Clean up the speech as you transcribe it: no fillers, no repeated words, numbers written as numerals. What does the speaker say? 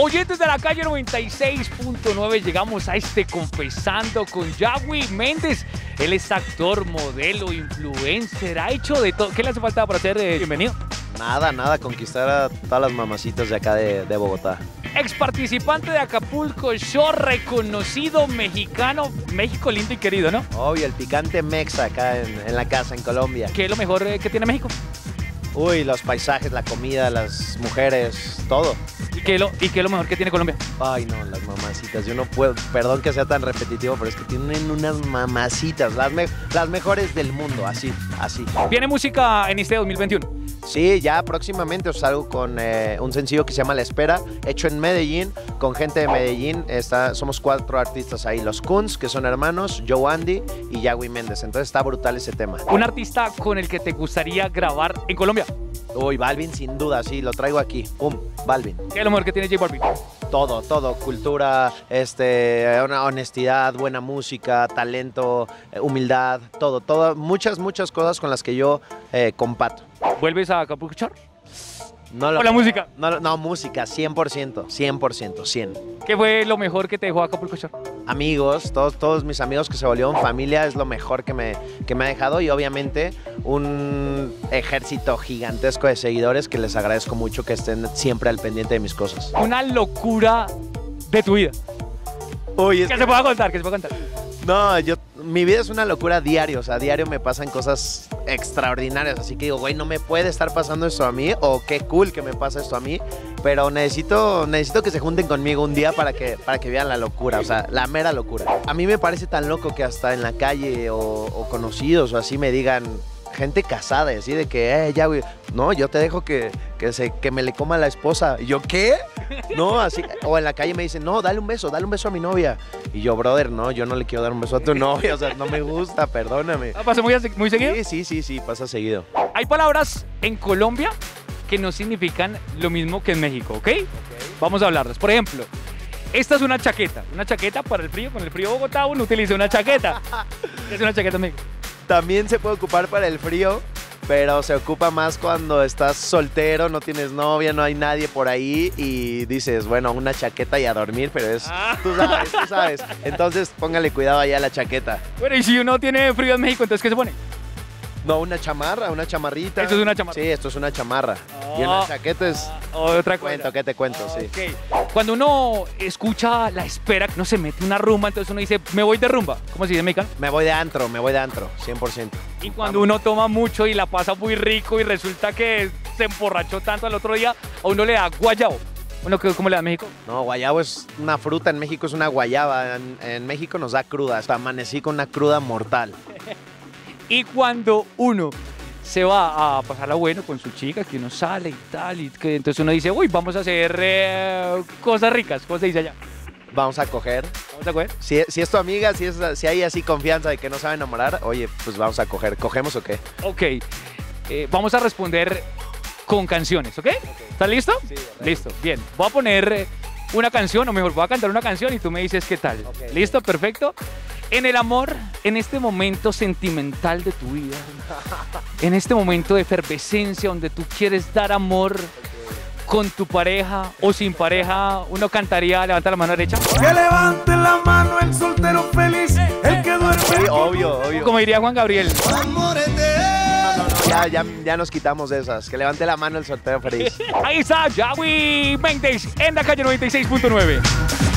Oyentes de la calle 96.9, llegamos a este Confesando con Yagüi Méndez. Él es actor, modelo, influencer, ha hecho de todo. ¿Qué le hace falta para ser bienvenido? Nada, conquistar a todas las mamacitas de acá de Bogotá. Ex participante de Acapulco Shore, reconocido mexicano, México lindo y querido, ¿no? Obvio, el picante mexa acá en la casa, en Colombia. ¿Qué es lo mejor que tiene México? Uy, los paisajes, la comida, las mujeres, todo. ¿Y qué es lo mejor que tiene Colombia? Ay, no, las mamacitas. Yo no puedo, perdón que sea tan repetitivo, pero es que tienen unas mamacitas, las mejores del mundo, así. ¿Viene música en este 2021? Sí, ya próximamente os salgo con un sencillo que se llama La Espera, hecho en Medellín, con gente de Medellín. Somos 4 artistas ahí, los Kunz, que son hermanos, Joe Andy y Yagüi Méndez. Entonces está brutal ese tema. ¿Un artista con el que te gustaría grabar en Colombia? Uy, Balvin sin duda, sí, lo traigo aquí. Pum, Balvin. ¿Qué es lo mejor que tiene J Balvin? Todo, cultura, una honestidad, buena música, talento, humildad, todo, muchas cosas con las que yo comparto. ¿Vuelves a Acapulco Shore? ¿O la música? No, música, 100%. ¿Qué fue lo mejor que te dejó Acapulco Shore? Amigos, todos mis amigos que se volvieron familia es lo mejor que me ha dejado, y obviamente un ejército gigantesco de seguidores que les agradezco mucho que estén siempre al pendiente de mis cosas. Una locura de tu vida. Uy, ¿Qué se puede contar? No, mi vida es una locura diario, o sea, diario me pasan cosas extraordinarias, así que digo, güey, no me puede estar pasando esto a mí, o qué cool que me pasa esto a mí, pero necesito que se junten conmigo un día para que vean la locura, o sea, la mera locura. A mí me parece tan loco que hasta en la calle o conocidos o así me digan, gente casada, así de que, ya, güey, no, yo te dejo que me le coma la esposa. Y yo, ¿qué? No, así, o en la calle me dicen, no, dale un beso a mi novia. Y yo, brother, no, yo no le quiero dar un beso a tu novia, o sea, no me gusta, perdóname. ¿Pasa muy seguido? Sí, pasa seguido. Hay palabras en Colombia que no significan lo mismo que en México, ¿ok? Vamos a hablarlas. Por ejemplo, esta es una chaqueta para el frío. Con el frío de Bogotá uno utiliza una chaqueta. ¿Qué es una chaqueta en México? También se puede ocupar para el frío, pero se ocupa más cuando estás soltero, no tienes novia, no hay nadie por ahí y dices, bueno, una chaqueta y a dormir, pero es, tú sabes. Entonces póngale cuidado allá a la chaqueta. Bueno, y si uno tiene frío en México, ¿entonces qué se pone? No, una chamarra, una chamarrita. ¿Esto es una chamarra? Sí, esto es una chamarra. Y una chaqueta es... otra cosa. ¿Qué te cuento? Sí. Okay. Cuando uno escucha La Espera, no se mete una rumba, entonces uno dice, me voy de rumba. ¿Cómo se dice en mexicano? Me voy de antro, 100%. Y cuando uno toma mucho y la pasa muy rico y resulta que se emborrachó tanto al otro día, a uno le da guayabo. Bueno, ¿cómo le da en México? No, guayabo es una fruta, en México es una guayaba. En México nos da cruda, hasta amanecí con una cruda mortal. Y cuando uno se va a pasarla bueno con su chica, que uno sale y tal, y que entonces uno dice, uy, vamos a hacer cosas ricas. ¿Cómo se dice allá? Vamos a coger. ¿Vamos a coger? Si es tu amiga, si hay así confianza de que no sabe enamorar, oye, pues vamos a coger. ¿Cogemos o qué? Ok. Vamos a responder con canciones, ¿ok? ¿Estás listo? Sí. Listo, bien. Voy a poner una canción, o mejor, voy a cantar una canción y tú me dices qué tal. Okay. ¿Listo? Perfecto. En el amor, en este momento sentimental de tu vida, en este momento de efervescencia donde tú quieres dar amor con tu pareja o sin pareja, uno cantaría, levanta la mano derecha. Que levante la mano el soltero feliz, el que duerme. Sí, obvio. Como diría Juan Gabriel. Amor eterno. No, ya nos quitamos de esas. Que levante la mano el soltero feliz. Ahí está Yagüi Méndez en la calle 96.9.